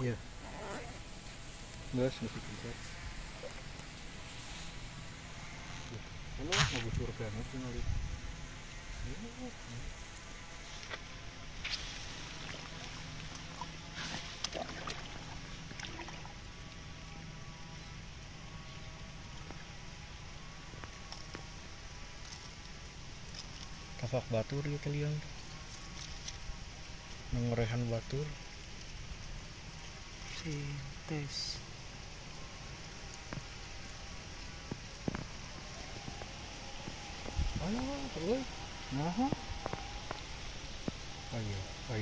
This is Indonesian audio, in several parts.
Iya. Gas masih bisa. Halo, mau busur banget sih nari. Kafak batur ya kalian. Mengorehan batur. Sintes. Ayo, terus. Nah. Ayo.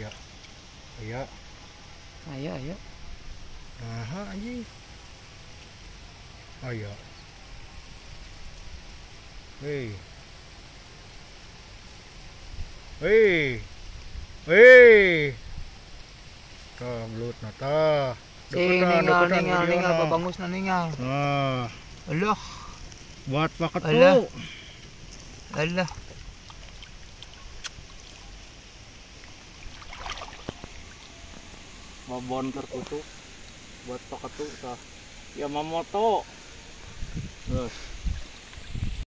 Ayo. Nah, anjing. Ayo. Hei. Tah, belut nata. Ningal babangus na ningal. Nah, Alah, buat paket Alah. tuh. alah. Babon tertutup buat paket tuh tah. Ya mamoto. Terus.